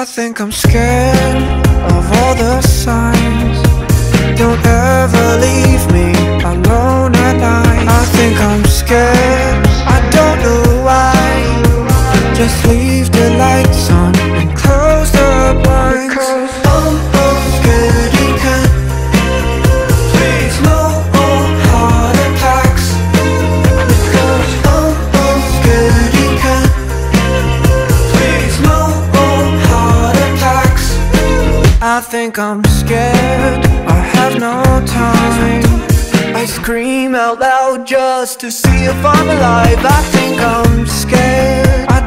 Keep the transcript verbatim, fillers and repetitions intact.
think I'm scared of all the signs. Don't ever leave me alone at night. I think I'm scared, I don't know why. Just leave the lights on and close the blinds. Because I'm a scaredy cat. Please no more heart attacks. Because I'm a scaredy cat. Please no more heart attacks. I think I'm scared, I have no time. I scream out loud just to see if I'm alive. I think I'm scared, I